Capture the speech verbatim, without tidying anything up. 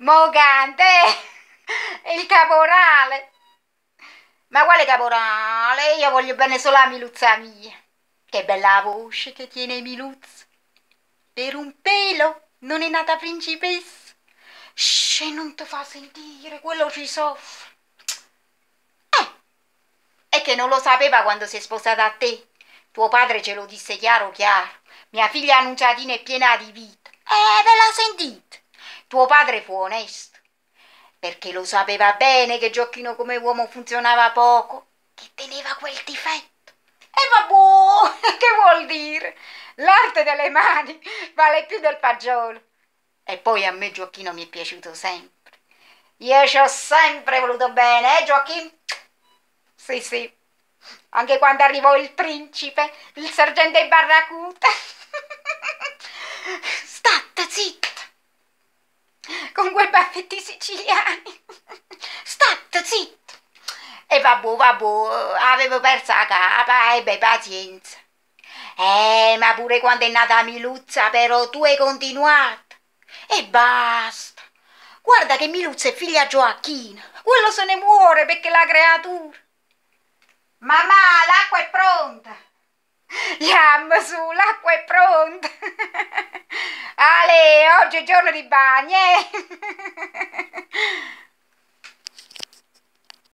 Mogante, il caporale. Ma quale caporale? Io voglio bene solo la Miluzza mia. Che bella voce che tiene Miluzza. Per un pelo non è nata principessa. Shh, non ti fa sentire, quello ci soffre. Eh, è che non lo sapeva quando si è sposata a te. Tuo padre ce lo disse chiaro chiaro. Mia figlia annunciatina è piena di vita. Eh, ve la sentite? Tuo padre fu onesto, perché lo sapeva bene che Gioacchino come uomo funzionava poco, che teneva quel difetto. E vabbè, che vuol dire? L'arte delle mani vale più del fagiolo. E poi a me Gioacchino mi è piaciuto sempre. Io ci ho sempre voluto bene, eh Gioacchino? Sì, sì. Anche quando arrivò il principe, il sergente Barracuda. State zitta! Con quei baffetti siciliani. State zitta! E vabbè, vabbè, avevo perso la capa e beh, pazienza. Eh, ma pure quando è nata Miluzza, però tu hai continuato. E basta. Guarda che Miluzza è figlia Gioacchina. Quello se ne muore perché la creatura. Mamma, l'acqua è pronta. Yam su, l'acqua è pronta. Ale, oggi è giorno di bagno, eh?